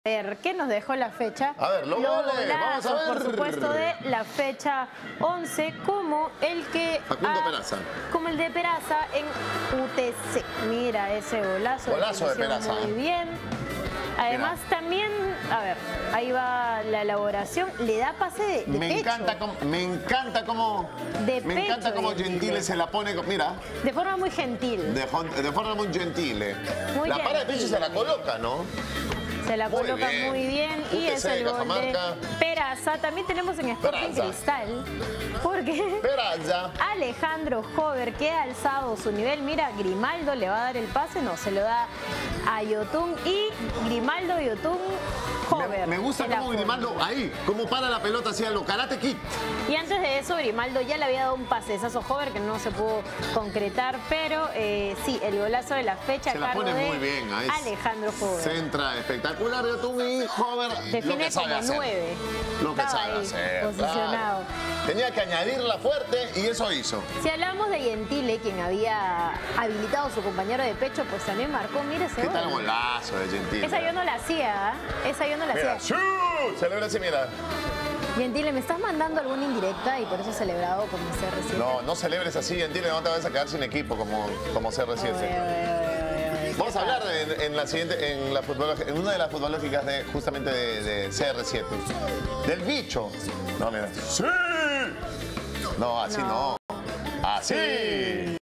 ver, ¿qué nos dejó la fecha? A ver, los goles, vamos a ver. Por supuesto, de la fecha 11, como el que... Facundo Peraza. Como el de Peraza en UTC. Mira ese golazo. Golazo de Peraza. Muy bien. Además, también, a ver, ahí va la elaboración. Le da pase de pecho. Me encanta cómo Gentile se la pone, mira. De forma muy gentil. De forma muy gentile. Muy la para de pecho se la coloca, ¿no? Se la muy coloca bien. muy bien y UTC, es el gol Cajamarca. de Peraza. También tenemos en Sporting Peraza. Cristal, porque Peraza. Alejandro Hover, que ha alzado su nivel. Mira, Grimaldo le va a dar el pase, no, se lo da a Yotun y Grimaldo, Yotun, Hover. Me gusta cómo Grimaldo, ahí, cómo para la pelota hacia lo Karate Kid. Y antes de eso, Grimaldo ya le había dado un pasesazo a Hover que no se pudo concretar, pero sí, el golazo de la fecha Se a la cargo pone de muy bien, ahí Alejandro Hover. Centra espectacular, Yotun y Hover. Define como 9. Lo que Estaba sabe ahí, hacer, posicionado. claro. Tenía que añadirla fuerte y eso hizo. Si hablamos de Gentile, quien había habilitado a su compañero de pecho, pues también marcó, mire ese ¿Qué gol. tal golazo de Gentile? Esa yo no la hacía, ¿eh? Esa yo no la Mira, hacía. ¡shuu! Celebra así, mira. Gentile, ¿me estás mandando alguna indirecta y por eso he celebrado como CR7? No, no celebres así, Gentile, no te vas a quedar sin equipo como CR7. Vamos a hablar en la siguiente, en una de las futbológicas justamente de CR7. Del bicho. No, mira. ¡Sí! No, así no. ¡Así!